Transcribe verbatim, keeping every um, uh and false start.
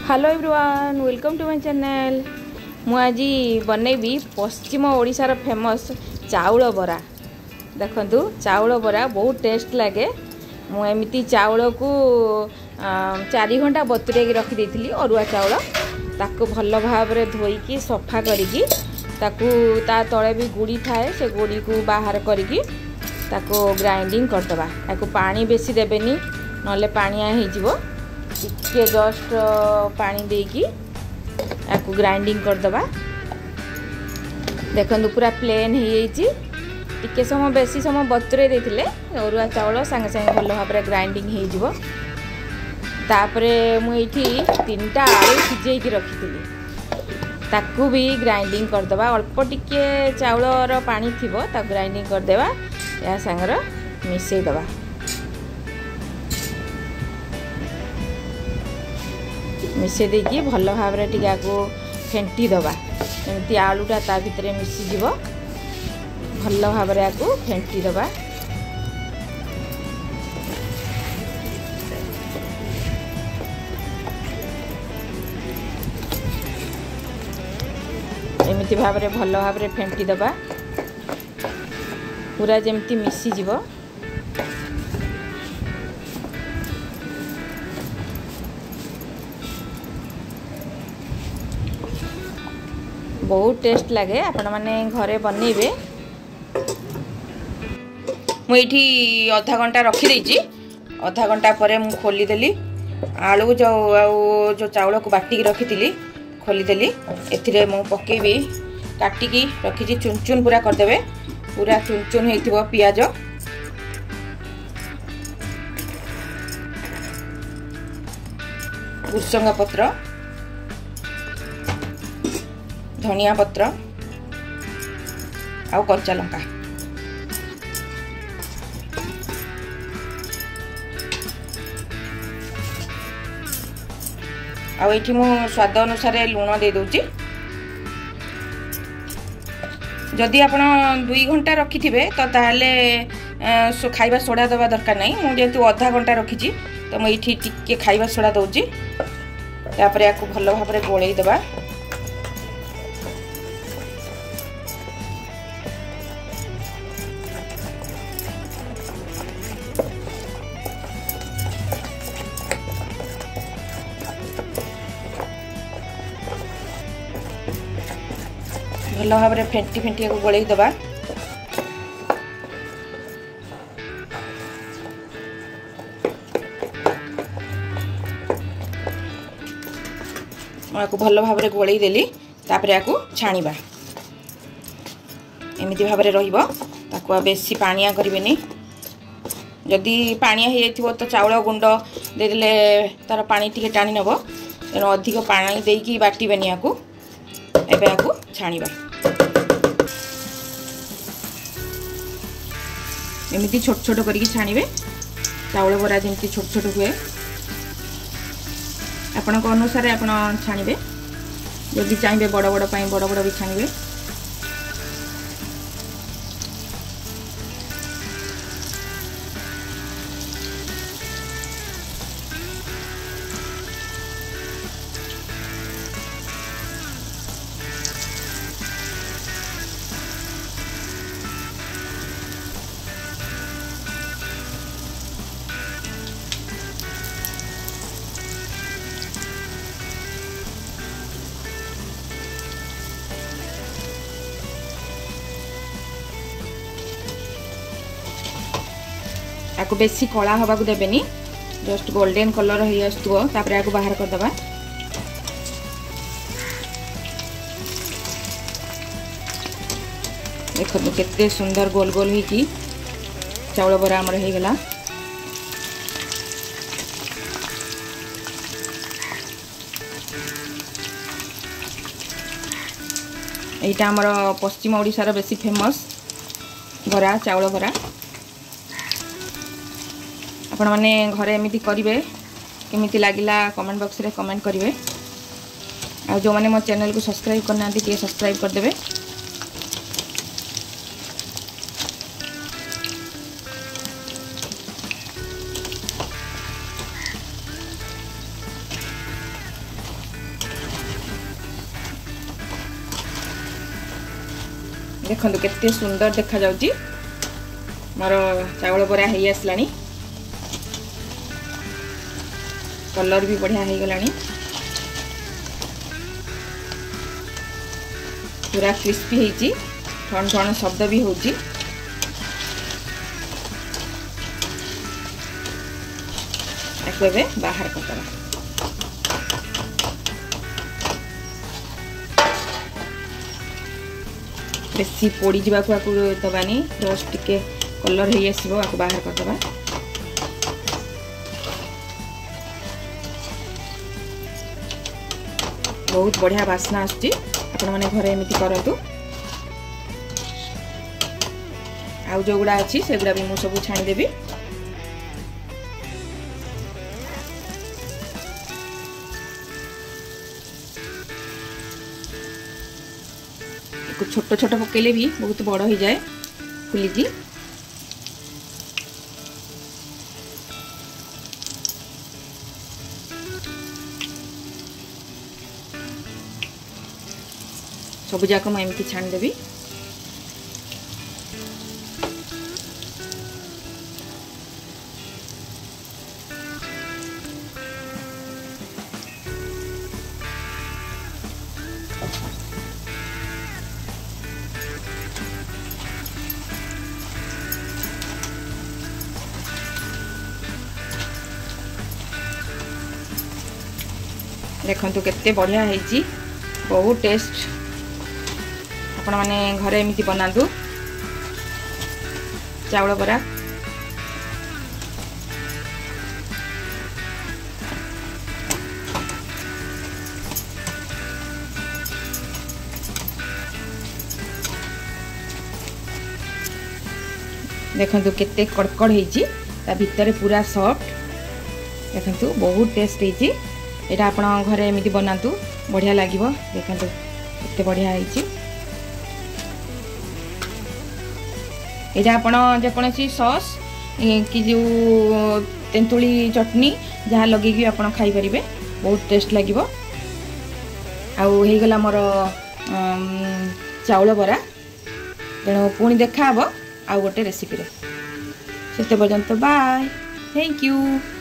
Hello everyone welcome to my channel. मु आज बनैबी पश्चिम ओडिशार फेमस चाउल बरा। देखंतु चाउल बरा बहुत टेस्ट लगे। मु एमिति चाउल को चार घंटा बतुरे रखी देथिली अरुआ चाउल ताको भल भाव रे धोईकी सफा करिकी ताकू ता तळे भी गुड़ी थाए से गुड़ी को बाहर करिकी ताको ग्राइंडिंग करदबा। ताको पानी बेसी देबेनी नले पानिया हे जिवो टिके जस्ट पानी देकी याकू ग्राइंडिंग करदबा। देखंतु पूरा प्लेन हो जाइए। टिके समय बेसी समय बतुरे देथिले अरुआ चाउल संगे संगे भल भाव रे ग्राइंडिंग हो जिवो। तापरे मु एठी तीनटा आलू सिजेकी रखिथिली ताकू भी ग्राइंडिंग करदबा। अल्प टिके चाउलर पानी थिबो ता ग्राइंडिंग करदेबा या संगर मिसई दबा। मिसई देकी भल भाव रे टिका को फेंटी दबा। एमती आलूटा ता भितरे मिसी जिवो भल भाव रे आकू फेंटी दबा। एमती भाव रे भल भाव रे फेंटी दबा पूरा जेमती मिसी जिवो। बहुत टेस्ट लगे आपण माने घरे बनइबे। मुझे आधा घंटा रखी देछि। आधा घंटा परे मु खोली देली आलू जो जो चाउल को बाटी रखी थी खोली देली। एथिरे मु पकेबी काटिकी रखी चुन चुन पूरा कर देबे। पूरा चुन चुन हेतिबो पियाज भुसंगा पत्र धनिया पत्र आउ कच्चा लंका आउ एठी मु स्वाद अनुसार लूण दे दोची। जदि आपण दुई घंटा रखी थिबे तो ताहले खाइबा सोडा दबा दरकार नहीं। मु जेतु आधा घंटा रखी तो मु एठी टिके खाइबा सोडा दउची। तापर याकू भल भाव रे गोळेई दबा। भल भाव रे फेंटी फेंटी को गोळेई दबा। को भल भाव रे गोळेई देली। तापर याकू छाणीबा। एमिति भाव रे रहिबो ताकू बेसी पानिया करबेनी। जदि पानिया हे जाइथिबो तो चाउल गुंड दे देले तार पानी टिके टाणी नबो। तेनो अधिक पानी देकी बाटीबेनी। याकू एबे याकू छाणीबा। एमिति छोट छोट करिकी छाणीबे। चाउल बरा जेमति छोट छोट हुए आपण को अनुसार आपण छाणीबे। जदि चाहिए बड़ बड़ पाई बड़ बड़ भी छाणीबे। याकू बेसी कला हवा को देबेनी। जस्ट गोल्डन कलर हो आसुथबो तापर याकू बाहर कर दबा। देखो केते सुंदर गोल गोल ही की चाउल बरा हमर हे गेला। एटा हमर पश्चिम ओडिशार बेसी फेमस बरा चाउल बरा। आपण माने घरे एमिति करिवे केमिति लागिला कमेंट बॉक्स रे कमेंट करिवे। आ जो माने मो चैनल को सब्सक्राइब करना टे सब्सक्राइब कर देबे। देखंतु केते सुंदर देखा जाउची मोर चावल बरा हेई आसलानी कलर भी बढ़िया हो गलानी पूरा क्रिस्पी होईची ठण ठण शब्द भी होची एके बाहर करदबा बेसी पोड़ी जीवा को आकु दबानी जस्ट टिके कलर हो आसबो आकु बाहर करदबा बहुत बढ़िया बास्ना आसची आपण माने घरे एमिति करंतु आउ जो गुडा अछि से गुडा भी मु सब छाणी देबी एक छोट छोट पकेले भी बहुत बड़ हो जाए फुली की सब जाक मुझे छाणी देवी देखंतु केते बढ़िया है बहुत टेस्ट आपण माने घरे एमिति बनादु चावल बरा देखंतु केते कड़कड़ हेची ता भितर पूरा सॉफ्ट देखंतु बहुत टेस्ट हेची एटा आपण घरे एमिति बनातु बढ़िया लागिवो देखंतु केते बढ़िया हेची एटा आपण जेकोसी सॉस कि जो तेंतुली चटनी जहाँ लगे आपण खाई परिबे बहुत टेस्ट लागिवो आउ हे गला मोर चावल बरा तेणु पुणी देखा हबो आउ गोटे रेसिपी रे सेते पर्यंत बाय थैंक यू।